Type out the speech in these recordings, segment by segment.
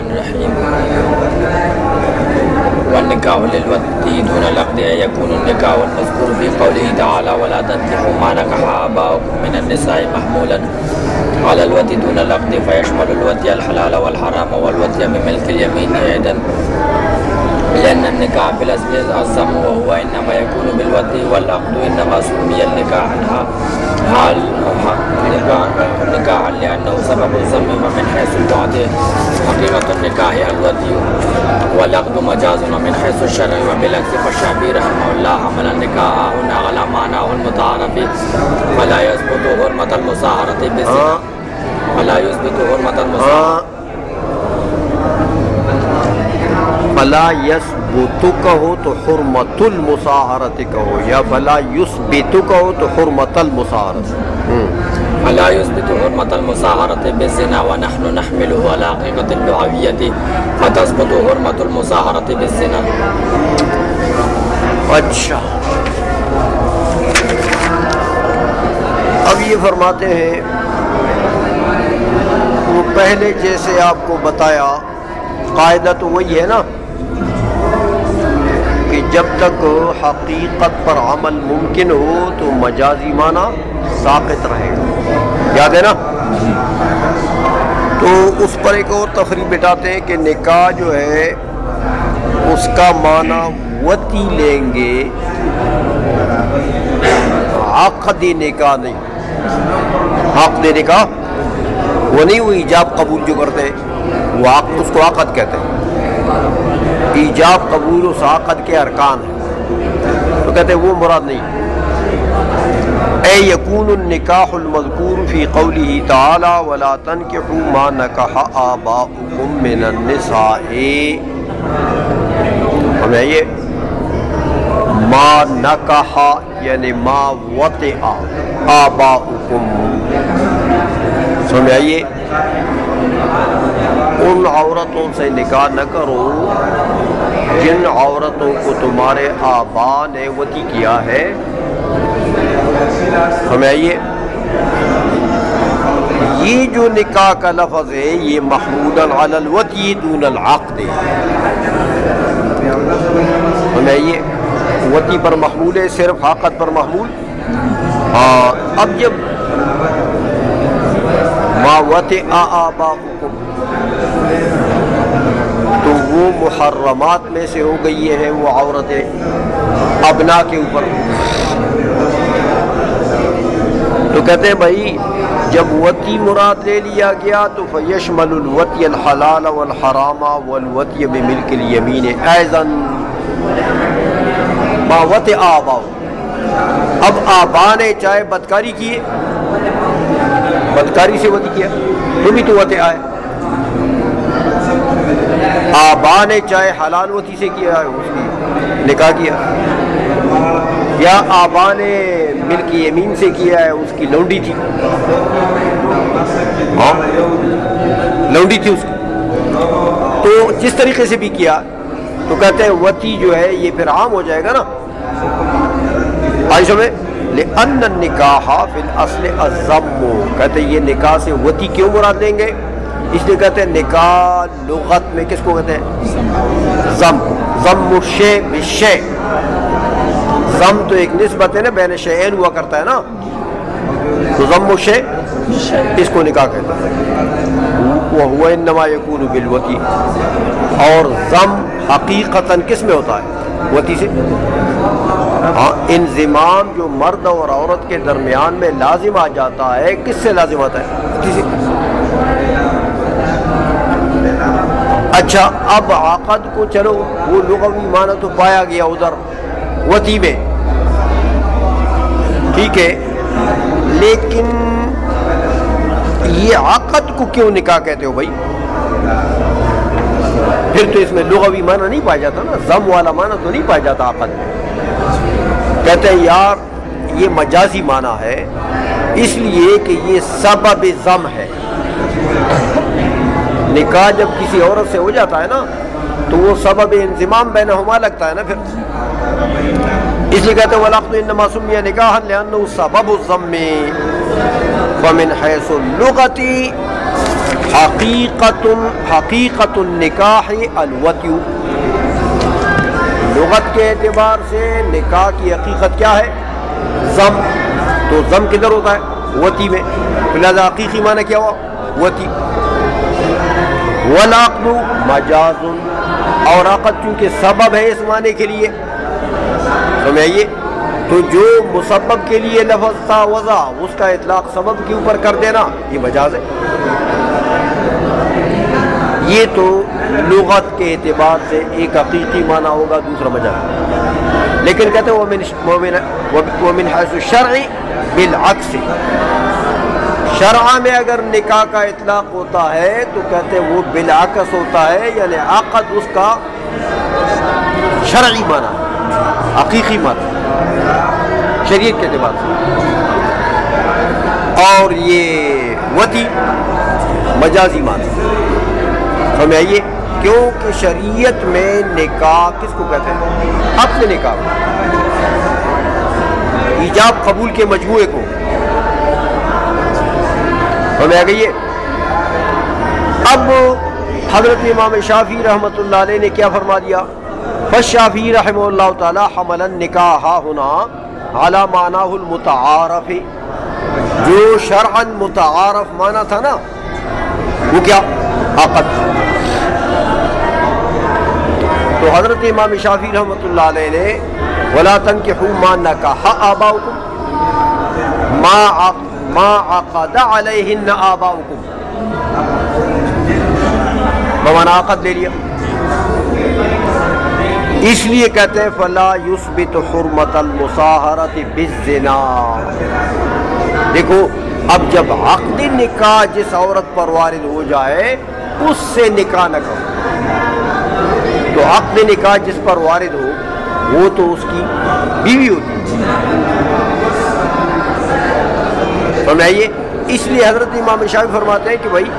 الرحيم. والنكاح للودي دون العقد يكون النكاح المذكور في قوله تعالى ولا تنكحوا ما نكح آباؤكم من النساء محمولا على الودي دون العقد فيشمل الودي الحلال والحرام والودي بملك اليمين أيضا، لأن النكاح بالأصل الزم وهو إنما يكون بالودي والعقد إنما سمي النكاح نكاحا لأنه سبب الزم ومن حيث البعد حقيقة النكاح الودي والعقد مجاز من حيث الشرع وبالعكس فالشافعي رحمه الله حمل النكاح هنا على معناه المتعارف فلا يثبت حرمة المصاهرة بالزنا فلا يثبت حرمة المصاهرة فلا يثبت کہو تو حرمت المصاہرت کہو یا فلا یثبت کہو تو حرمت المصاہرت. فلا يثبت حرمة المصاهرة بالزنا ونحن نحمله على حقيقة اللغوية فتثبت حرمة المصاهرة بالزنا. اچھا اب یہ فرماتے ہیں وہ پہلے جیسے آپ کو بتایا قاعدہ تو وہی ہے نا کہ جب تک حقیقت پر عمل ممکن ہو تو مجازی معنی ساقط رہے گا، یاد ہے نا. تو اس پر ایک اور تفریح بتاتے ہیں کہ نکاح جو ہے اس کا معنی وتی لیں گے، عقدی نکاح نہیں. عقد نکاح وہ نہیں، وہ ایجاب قبول جو کرتے ہیں وہ اس کو عقد کہتے ہیں. ایجاب قبول اس عقد کے ارکان ہیں، تو کہتے ہیں وہ مراد نہیں. اے یکون النکاح المذکور فی قوله تعالی ولا تنکحوا ما نکح آباؤکم من النساء. ہمیں یہ ما نکح یعنی ما وطئ آباؤکم سمجھائیے، ان عورتوں سے نکاح نہ کرو جن عورتوں کو تمہارے آبا نے وطی کیا ہے. سمجھائیے یہ جو نکاح کا لفظ ہے یہ محمول علی الوطی دون العقد. سمجھائیے وطی پر محمول ہے، صرف عقد پر محمول. اب جب ما وطئ آباؤکم تو وہ محرمات میں سے ہو گئی ہیں وہ عورتیں ابنا کے اوپر. تو کہتے ہیں بھائی جب وطی مراد لے لیا گیا تو فیشمل الوطی الحلال والحرام والوطی بملک الیمین ایضا ما وطئ آباؤ. اب آبا نے چاہے بدکاری کی، بدکاری سے وطی کیا تو بھی تو وطئ آئے. آبا نے چاہے حلال وطی سے کیا ہے اس کی نکاح کیا، یا آبا نے ملک یمین سے کیا ہے اس کی لونڈی تھی، لونڈی تھی اس کی، تو جس طریقے سے بھی کیا تو کہتے ہیں وطی جو ہے یہ پھر عام ہو جائے گا نا. آئی سمجھے لأن النکاح فی الاصل الضم، کہتے ہیں یہ نکاح سے وطی کیوں مراد لیں گے؟ اس لیے کہتے ہیں نکاح لغت میں کس کو کہتے ہیں؟ ضم. ضم الشیء بالشیء. ضم تو ایک نسبت ہے نا، بین شیئین ہوا کرتا ہے نا، تو ضم الشیء اس کو نکاح کہتے ہیں. وہو انما یکون بالوطی. اور ضم حقیقتاً کس میں ہوتا ہے؟ وطی سے. ہاں انضمام جو مرد اور عورت کے درمیان میں لازم آ جاتا ہے کس سے لازم آتا ہے؟ وطی سے. اچھا اب عقد کو چلو وہ لغوی معنی تو پایا گیا ادھر وطی میں، ٹھیک ہے، لیکن یہ عقد کو کیوں نکاح کہتے ہو بھائی؟ پھر تو اس میں لغوی معنی نہیں پایا جاتا نا، ضم والا معنی تو نہیں پایا جاتا عقد میں. کہتے ہیں یار یہ مجازی معنی ہے اس لیے کہ یہ سبب ضم ہے. نکاح جب کسی عورت سے ہو جاتا ہے نا تو وہ سبب انضمام بینہما لگتا ہے نا پھر. اس لیے کہتے ہیں والعقد انما سمی نکاحا لأنه سبب الضم فمن حیث اللغة حقیقت النکاح الوطی، لغت کے اعتبار سے نکاح کی حقیقت کیا ہے؟ ضم. تو ضم کدھر ہوتا ہے؟ وطی میں. لہذا حقیقی معنی کیا ہوا؟ وطی. والعقد مجاز، اور عقد چونکہ سبب ہے اس معنی کے لیے، سمجھئیے، تو جو مسبب کے لیے لفظ تھا وضع، اس کا اطلاق سبب کے اوپر کر دینا یہ مجاز ہے. یہ تو لغت کے اعتبار سے ایک حقیقی معنی ہوگا، دوسرا مجاز. لیکن کہتے ہیں ومن حیث الشرع بالعکس، شرع میں اگر نکاح کا اطلاق ہوتا ہے تو کہتے ہیں وہ بالعکس ہوتا ہے، یعنی عقد اس کا شرعی معنی، حقیقی معنی شریعت کے اعتبار سے، اور یہ وطی مجازی معنی. سمجھائیے، کیونکہ شریعت میں نکاح کس کو کہتے ہیں؟ عقد نکاح، ایجاب قبول کے مجموعے کو. سمجھ آ گئی ہے؟ اب حضرت امام شافعی رحمۃ اللہ علیہ نے کیا فرما دیا؟ فالشافعی رحمہ اللہ تعالی حمل النکاح ہنا علی معناہ المتعارف، جو شرعا متعارف معنی تھا نا وہ کیا؟ عقد. تو حضرت امام شافعی رحمۃ اللہ علیہ نے ولا تنکحوا ما نکح آباؤکم ما عقد علیہن آباؤکم، بمعنی عقد لے لیا. اس لیے کہتے ہیں فلا یثبت حرمت المصاہرۃ بالزنا. دیکھو، اب جب عقد نکاح جس عورت پر وارد ہو جائے اس سے نکاح نہ کرو، تو عقد نکاح جس پر وارد ہو وہ تو اس کی بیوی ہوتی ہے. سمجھائیے، اس لیے حضرت امام شافعی فرماتے ہیں کہ بھائی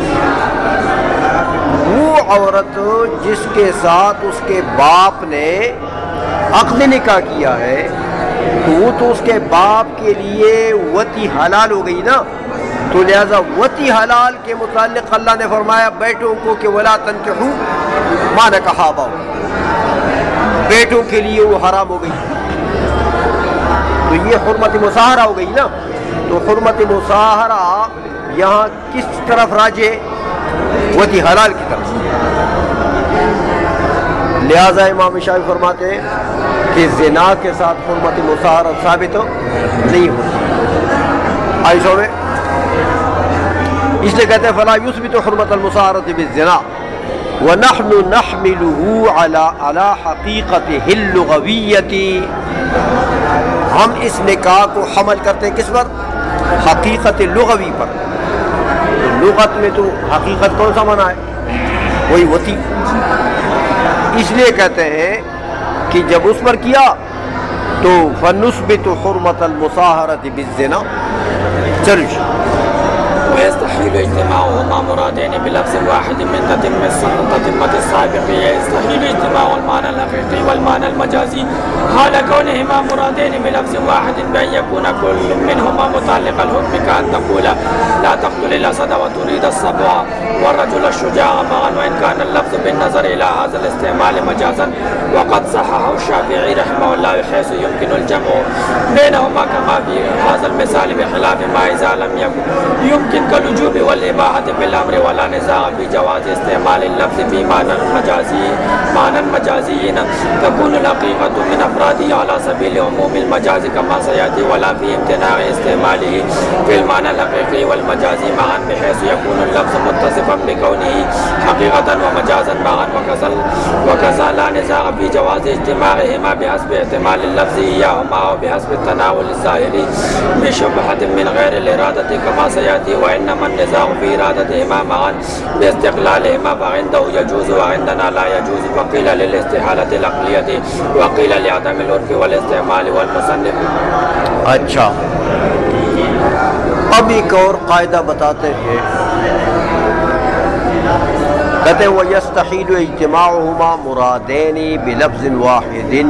وہ عورت جس کے ساتھ اس کے باپ نے عقد نکاح کیا ہے تو وہ تو اس کے باپ کے لیے وطی حلال ہو گئی نا. تو لہذا وطی حلال کے متعلق اللہ نے فرمایا بیٹوں کو کہ ولا تنکحوا ما نکح آباؤکم، بیٹوں کے لیے وہ حرام ہو گئی. تو یہ حرمت مصاہرہ ہو گئی نا. تو حرمت مصاہرہ یہاں کس طرف راجع؟ وطی حلال کی طرف. لہذا امام شافعی فرماتے ہیں کہ زنا کے ساتھ حرمت مصاہرہ ثابت نہیں ہوتی. آئیسوں میں اس لیے کہتے ہیں فلا یثبت حرمت المصاہرۃ بالزنا ونحن نحمله على حقیقتہ اللغویۃ. ہم اس نکاح کو حمل کرتے ہیں کس پر؟ حقیقت لغوی پر. لغت میں تو حقیقت کون سا معنی ہے؟ وہی وطی. اس لیے کہتے ہیں کہ جب اس پر کیا تو فنثبت حرمت المصاہرۃ بالزنا. چلو، ويستحيل اجتماعهما مرادين بلفظ واحد من تتمة السابقية. يستحيل اجتماع المعنى الحقيقي والمعنى المجازي حال كونهما مرادين بلفظ واحد بأن يكون كل منهما متعلق الحكم، كأن تقول لا تقتل الأسد وتريد السبع والرجل الشجاع معا، وإن كان اللفظ بالنظر إلى هذا الاستعمال مجازا وقد صححه الشافعي رحمه الله حيث يمكن الجمع بينهما كما في هذا المثال، بخلاف ما إذا لم يمكن كالوجوب والإباحة في الأمر، ولا نزاع في جواز استعمال اللفظ في معنى مجازي تكون الحقيقة من أفراده على سبيل عموم المجاز كما سيأتي، ولا في امتناع استعماله في المعنى الحقيقي والمجازي معا، بحيث يكون اللفظ متصفا بكونه حقيقة ومجازا معا. وكذا لا نزاع في جواز اجتماعهما بحسب احتمال اللفظ إياهما أو بحسب التناول الظاهري بشبهة من غير الإرادة كما سيأتي، وإنما النزاع في إرادتهما معا باستقلالهما فعنده يجوز وعندنا لا يجوز. وقيل للاستحالة العقلية وقيل لعدم العرف والاستعمال والمصنف. اچھا، اب ایک اور قاعدہ بتاتے ہیں. کہتے ہیں وَيَسْتَحِيلُ اجْتِمَاعُهُمَا مُرَادَيْنِ بِلَفْظٍ وَاحِدٍ.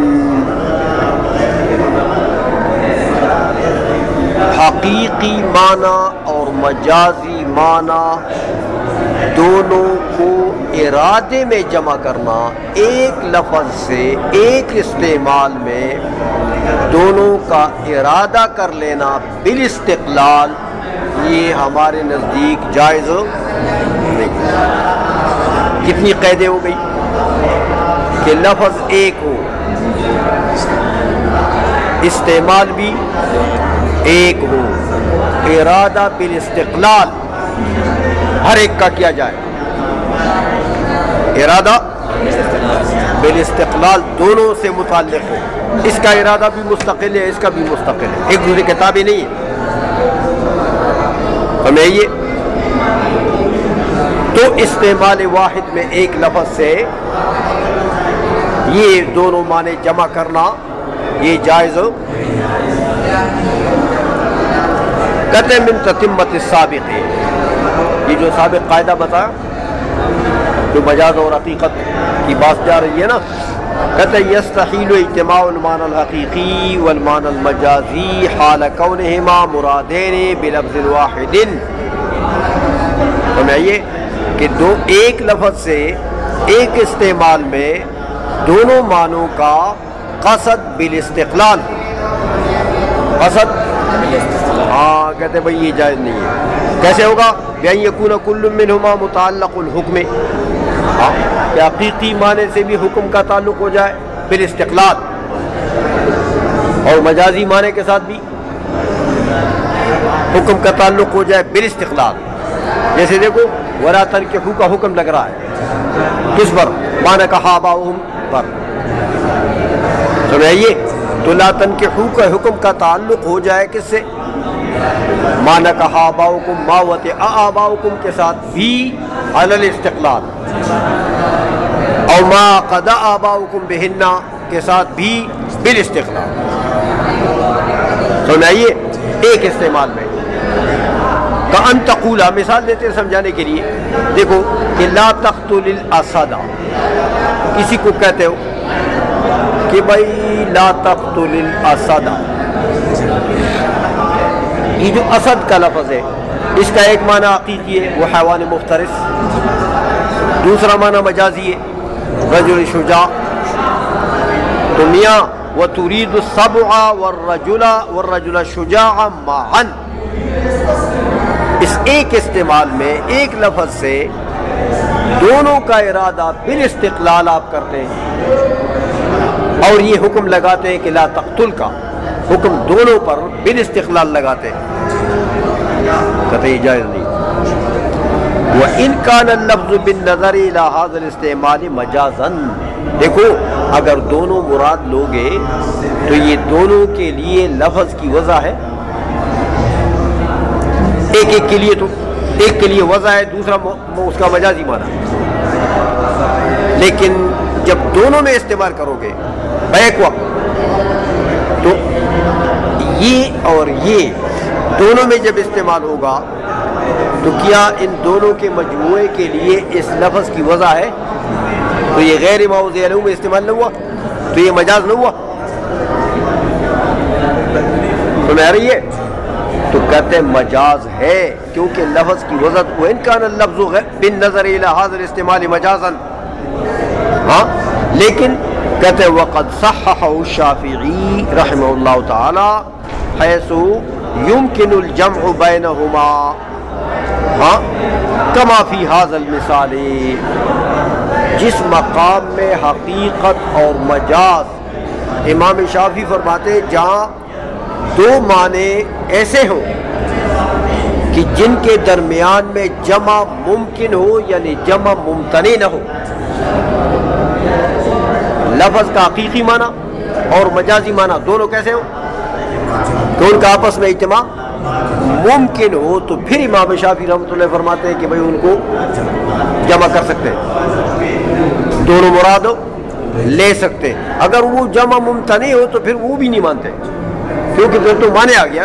حقیقی معنی اور مجازی معنی دونوں کو ارادے میں جمع کرنا، ایک لفظ سے ایک استعمال میں دونوں کا ارادہ کر لینا بالاستقلال، یہ ہمارے نزدیک جائز نہیں۔ کتنی قیدیں ہو گئی کہ لفظ ایک ہو، استعمال بھی ایک ہو، ارادہ بالاستقلال ہر ایک کا کیا جائے، ارادہ بالاستقلال دونوں سے متعلق ہو، اس کا ارادہ بھی مستقل ہے، اس کا بھی مستقل ہے، ایک دوسرے کے تابع نہیں ہے۔ ہمیں یہ تو استعمال واحد میں ایک لفظ سے یہ دونوں معنی جمع کرنا یہ جائز ہو۔ کہتے ہیں من تتمت السابق، یہ جو سابق قاعدہ بتایا جو مجاز اور حقیقت کی بات جا رہی ہے نا، کہتے ہیں یستحیل اجتماع المعنى الحقیقی والمعنى المجازی حال کونہما مرادین بلفظ واحد۔ ہمیں یہ کہ ایک لفظ سے ایک استعمال میں دونوں معنوں کا قصد بالاستقلال، قصد ہاں کہتے بھئی یہ جائز نہیں ہے۔ کیسے ہوگا؟ بأن يكون كل منهما متعلق الحکم، کہ حقیقی معنی سے بھی حکم کا تعلق ہو جائے بالاستقلال، اور مجازی معنی کے ساتھ بھی حکم کا تعلق ہو جائے بالاستقلال۔ جیسے دیکھو ولا تنکحوا کا حکم لگ رہا ہے کس پر؟ ما نکح آباؤہم پر، سمجھئے؟ تو لا تنکحوا کا حکم کا تعلق ہو جائے کس سے؟ ما نکح آباؤکم، ما وطئ آباؤکم کے ساتھ بھی علی الاستقلال، اور ما قضى آباؤکم بہن کے ساتھ بھی بالاستقلال۔ سمجھئے؟ ایک استعمال میں کأن تقول، مثال دیتے ہیں سمجھانے کے لیے، دیکھو کہ لا تقتل الاسد، کسی کو کہتے ہو کہ بھائی لا تقتل الاسد، یہ جو اسد کا لفظ ہے اس کا ایک معنی حقیقی ہے وہ حیوان مفترس، دوسرا معنی مجازی ہے رجل شجاع، تو میاں وتريد السبع والرجل شجاعا معا، اس ایک استعمال میں ایک لفظ سے دونوں کا ارادہ بالاستقلال آپ کرتے ہیں، اور یہ حکم لگاتے ہیں کہ لا تقتل کا حکم دونوں پر بالاستقلال لگاتے ہیں، کہتے ہیں جائز نہیں۔ وَإِنْ كَانَ اللَّفْظُ بِالنَّظَرِ إِلَى هَذَا الْإِسْتِعْمَالِ مَجَازًا، دیکھو اگر دونوں مراد لوگے تو یہ دونوں کے لیے لفظ کی وضع ہے، ایک کے لیے تو ایک کے لیے وضع ہے، دوسرا اس کا مجازی معنی، لیکن جب دونوں میں استعمال کرو گے بیک وقت تو یہ اور یہ دونوں میں جب استعمال ہوگا تو کیا ان دونوں کے مجموعے کے لیے اس لفظ کی وضع ہے؟ تو یہ غیر موضع له میں استعمال نہ ہوا تو یہ مجاز نہ ہوا، سمجھ آ رہی ہے؟ تو کہتے ہیں مجاز ہے، کیونکہ لفظ کی وضع وَإِنْ كَانَ اللَّفْظُ بِالنَّظَرِ إِلَى هَذَا الْإِسْتِعْمَالِ مَجَازًا، ہاں لیکن کہتے ہیں وَقَدْ صَحَّحَهُ الشَّافِعِي رحمہ اللہ تعالی حيث يمكن الجمع بينهما، ہاں كما في هذا المثال، جس مقام میں حقیقت اور مجاز امام شافعی فرماتے ہیں جہاں دو معنی ایسے ہوں کہ جن کے درمیان میں جمع ممکن ہو یعنی جمع ممتنع نہ ہو، لفظ کا حقیقی معنی اور مجازی معنی دونوں کیسے ہوں کہ ان کا آپس میں اجتماع ممکن ہو، تو پھر امام شافعی رحمۃ اللہ فرماتے ہیں کہ بھئی ان کو جمع کر سکتے ہیں، دونوں مراد لے سکتے ہیں۔ اگر وہ جمع ممتنع ہو تو پھر وہ بھی نہیں مانتے، کیونکہ پھر تو مانے آ گیا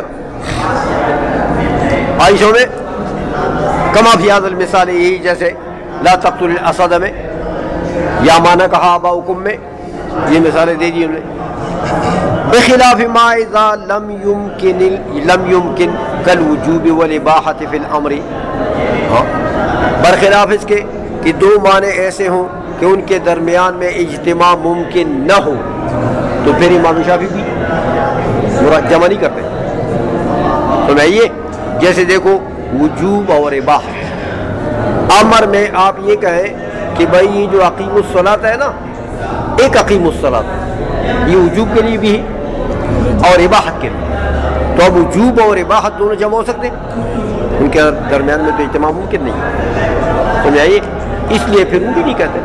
عائشہ میں کما فی ھذا المثال، یہی جیسے لا تقتل الاسد میں یا مانا کہا آباؤکم میں، یہ مثالیں دے دی انہوں نے۔ بخلاف ما اذا لم يمكن كالوجوب والاباحة في الامر، برخلاف اس کے کہ دو معنی ایسے ہوں کہ ان کے درمیان میں اجتماع ممکن نہ ہو، تو پھر امام شافعی بھی جمع نہیں کرتے. تو میں یہ جیسے دیکھو وجوب اور اباحت، امر میں آپ یہ کہیں کہ بھائی یہ جو اقیم الصلاۃ ہے نا، ایک اقیم الصلاۃ یہ وجوب کے لیے بھی ہے اور اباحت کے لیے، تو اب وجوب اور اباحت دونوں جمع ہو سکتے ہیں، ان کے درمیان میں تو اجتماع ممکن نہیں ہے. سمجھائیے، اس لیے پھر وہ بھی نہیں کہتے.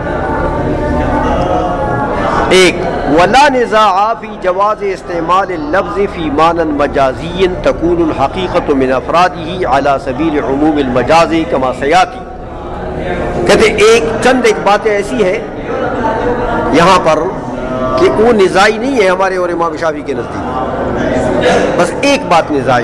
ایک ولا نزاع فی جواز استعمال اللفظ فی معنی مجازی تکون الحقیقت من افرادہ علی سبیل عموم المجاز کما سیاتی. کہتے ایک باتیں ایسی ہیں یہاں پر کہ وہ نزاعی نہیں ہے ہمارے اور امام شافعی کے نزدیک، بس ایک بات نزاعی،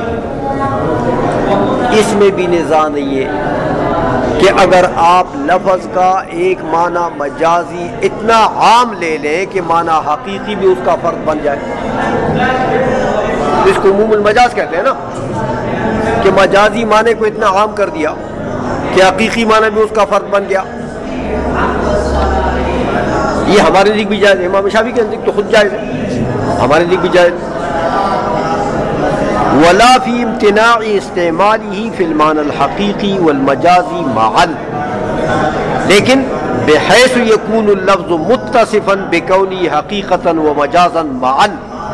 اس میں بھی نزاع نہیں ہے کہ اگر آپ لفظ کا ایک معنی مجازی اتنا عام لے لیں کہ معنی حقیقی بھی اس کا فرق بن جائے، اس کو عموم المجاز کہتے ہیں نا، کہ مجازی معنی کو اتنا عام کر دیا کہ حقیقی معنی بھی اس کا فرق بن گیا. یہ ہمارے نزدیک بھی جائز ہے، امام شافعی کے نزدیک تو خود جائز ہے، ہمارے نزدیک بھی جائز. ولا فی امتناع استعمالہ فی المعنی الحقیقی والمجازی معا، لیکن بحیث یکون اللفظ متصفا بکونی حقیقتا ومجازا معا.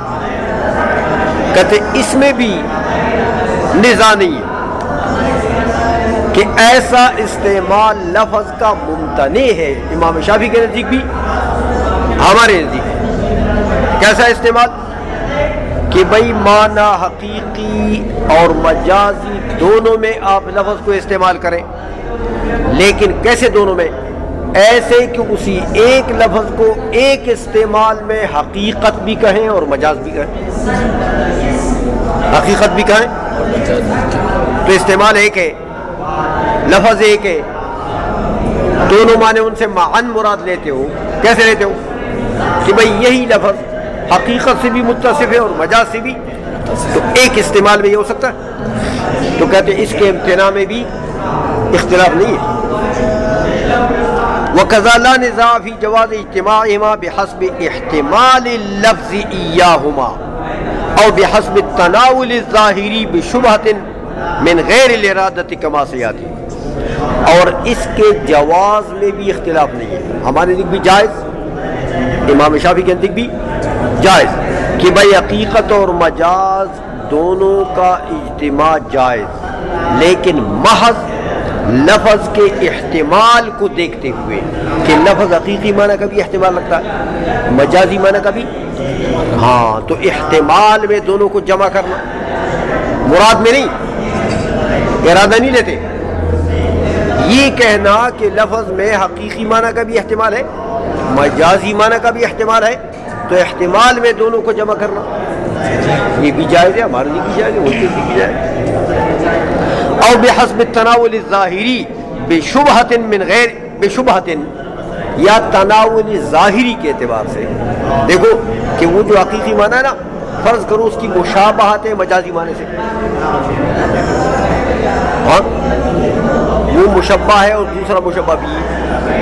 کہتے اس میں بھی نزاع نہیں ہے کہ ایسا استعمال لفظ کا ممتنع ہے، امام شافعی کے نزدیک بھی ہمارے نزدیک. کیسا استعمال کہ بھئی معنی حقیقی اور مجازی دونوں میں آپ لفظ کو استعمال کریں، لیکن کیسے دونوں میں؟ ایسے کہ اسی ایک لفظ کو ایک استعمال میں حقیقت بھی کہیں اور مجاز بھی کہیں، حقیقت بھی کہیں تو استعمال ایک ہے، لفظ ایک ہے، دونوں معنی ان سے معاً مراد لیتے ہو. کیسے لیتے ہو؟ کہ بھئی یہی لفظ حقیقت سے بھی متصف ہے اور مجاز سے بھی، تو ایک استعمال میں یہ ہو سکتا ہے. تو کہتے ہیں اس کے امتناع میں بھی اختلاف نہیں ہے. وَكَذَا لَا نِزَاعَ فِي جَوَازِ اجْتِمَاعِهِمَا بِحَسْبِ احْتِمَالِ اللَّفْظِ إِيَّاهُمَا أَوْ بِحَسْبِ التَّنَاوُلِ الظَّاهِرِ بِشُبْهَةٍ مِنْ غَيْرِ الْإِرَادَةِ كَمَا سَيَأْتِي. اور اس کے جواز میں بھی اختلاف نہیں ہے، ہمارے نزدیک بھی جائز، امام شافعی کے نزدیک بھی جائز، کہ بھئی حقیقت اور مجاز دونوں کا اجتماع جائز، لیکن محض لفظ کے احتمال کو دیکھتے ہوئے کہ لفظ حقیقی معنی کا بھی احتمال رکھتا ہے، مجازی معنی کا بھی، ہاں تو احتمال میں دونوں کو جمع کرنا، مراد میں نہیں، ارادہ نہیں لیتے. یہ کہنا کہ لفظ میں حقیقی معنی کا بھی احتمال ہے، مجازی معنی کا بھی احتمال ہے، تو احتمال میں دونوں کو جمع کرنا یہ بھی جائز ہے، ہمارے لیے بھی جائز ہے، وہ بھی جائز ہے. اور بحسب التناول الظاہری بشبہۃ من غیر بشبہۃ، یا تناول ظاہری کے اعتبار سے دیکھو کہ وہ جو حقیقی معنی ہے نا، فرض کرو اس کی مشابہت ہے مجازی معنی سے، ہاں وہ مشبہ ہے اور دوسرا مشبہ بھی ہے،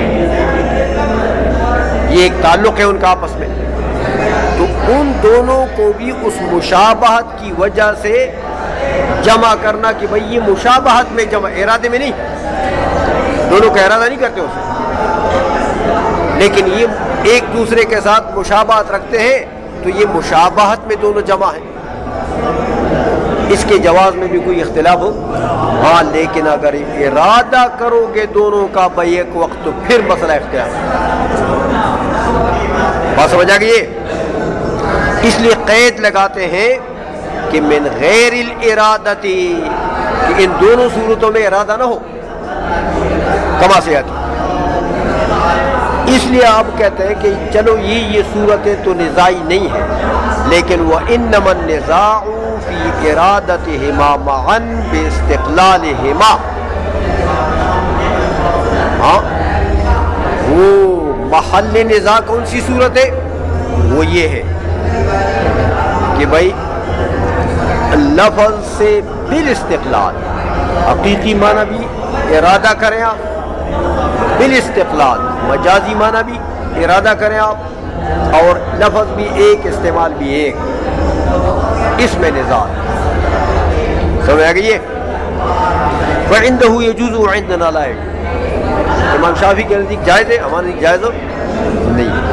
یہ ایک تعلق ہے ان کا آپس میں، تو ان دونوں کو بھی اس مشابہت کی وجہ سے جمع کرنا کہ بھئی یہ مشابہت میں جمع، ارادے میں نہیں، دونوں کا ارادہ نہیں کرتے اسے، لیکن یہ ایک دوسرے کے ساتھ مشابہت رکھتے ہیں تو یہ مشابہت میں دونوں جمع ہیں. اس کے جواز میں بھی کوئی اختلاف ہو، ہاں لیکن اگر ارادہ کرو گے دونوں کا بیک وقت تو پھر مسئلہ اختلاف. بات سمجھ آ گئی ہے؟ اس لیے قید لگاتے ہیں کہ من غیر الارادتی، کہ ان دونوں صورتوں میں ارادہ نہ ہو، کما سے آتی. اس لیے آپ کہتے ہیں کہ چلو یہ صورتیں تو نزاعی نہیں ہے، لیکن وَإِنَّمَا النِّزَاعُ فِي إِرَادَتِهِمَا مَعًا بِاسْتِقْلَالِهِمَا. ہاں وہ محل نزاع کون سی صورت ہے؟ وہ یہ ہے کہ بھائی لفظ سے بالاستقلال، حقیقی معنی بھی ارادہ کریں آپ بالاستقلال، مجازی معنی بھی ارادہ کریں آپ، اور لفظ بھی ایک، استعمال بھی ایک، اس میں نزاع سمجھ آ گئی ہے۔ وعنده يجوز وعندنا لا يجوز، امام شافعی کے نزدیک جائز ہے، ہمارے نزدیک جائز نہیں ہے۔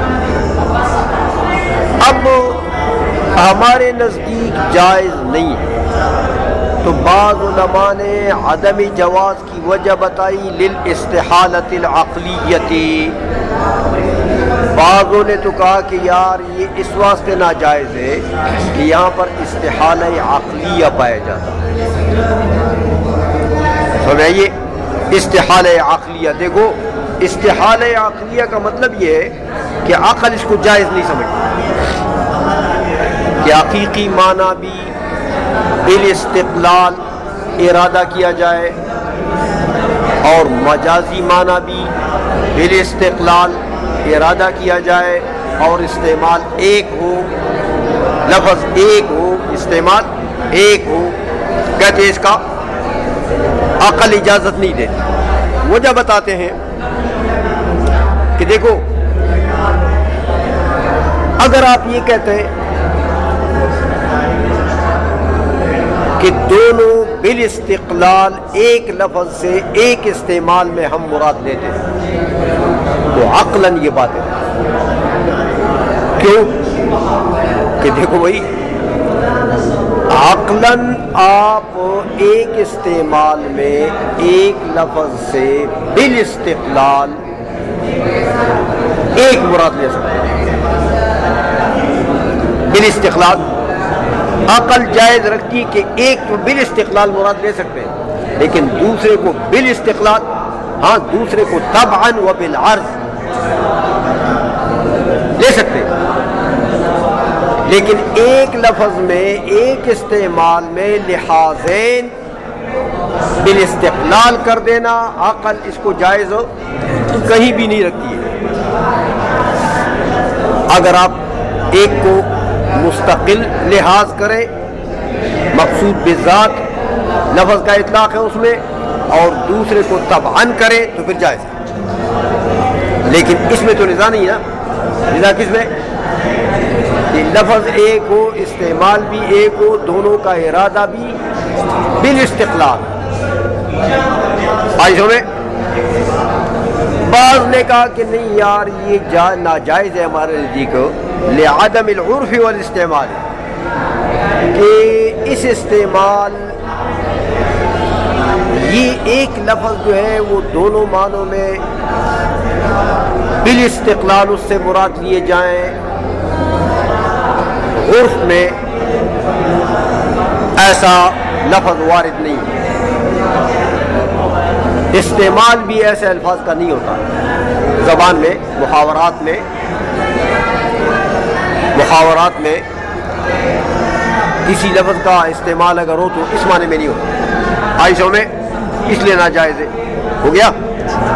اب ہمارے نزدیک جائز نہیں ہے تو بعض علماء نے عدم جواز کی وجہ بتائی للاستحالۃ العقلیتی، بعضوں نے تو کہا کہ یار یہ اس واسطے ناجائز ہے کہ یہاں پر استحالہ عقلیہ پایا جاتا ہے۔ سمجھائیے استحالہ عقلیہ، دیکھو استحالہ عقلیہ کا مطلب یہ ہے کہ عقل اس کو جائز نہیں سمجھتی کہ حقیقی معنی بھی بالاستقلال ارادہ کیا جائے اور مجازی معنی بھی بالاستقلال ارادہ کیا جائے اور استعمال ایک ہو، لفظ ایک ہو، استعمال ایک ہو، کہتے ہیں اس کا عقل اجازت نہیں دیتی۔ وجہ بتاتے ہیں کہ دیکھو اگر آپ یہ کہتے ہیں کہ دونوں بالاستقلال ایک لفظ سے ایک استعمال میں ہم مراد لیتے ہیں تو عقلاً یہ بات ہے، کیوں کہ دیکھو بھائی عقلاً آپ ایک استعمال میں ایک لفظ سے بالاستقلال ایک مراد لے سکتے ہیں، بالاستقلال عقل جائز رکھتی کہ ایک تو بالاستقلال مراد لے سکتے ہیں، لیکن دوسرے کو بالاستقلال، ہاں دوسرے کو طبعاً و بالعرض لے سکتے ہیں، لیکن ایک لفظ میں ایک استعمال میں لحاظین بالاستقلال کر دینا عقل اس کو جائز کہیں بھی نہیں رکھتی ہے۔ اگر آپ ایک کو مستقل لحاظ کریں، مقصود بذات لفظ کا اطلاق ہے اس میں، اور دوسرے کو طبعاً کریں تو پھر جائز ہے، لیکن اس میں تو نزاع نہیں ہے نا۔ نزاع کس میں؟ کہ لفظ ایک ہو، استعمال بھی ایک ہو، دونوں کا ارادہ بھی بالاستقلال۔ آئیسوں میں بعض نے کہا کہ نہیں یار یہ ناجائز ہے ہمارے نزدیک لعدم العرف والاستعمال، کہ اس استعمال یہ ایک لفظ جو ہے وہ دونوں معنوں میں بالاستقلال اس سے مراد لیے جائیں، عرف میں ایسا لفظ وارد نہیں ہے، استعمال بھی ایسے الفاظ کا نہیں ہوتا زبان میں، محاورات میں کسی لفظ کا استعمال اگر ہو تو اس معنی میں نہیں ہوتا، عائشہ میں اس لیے ناجائز ہے۔ ہو گیا؟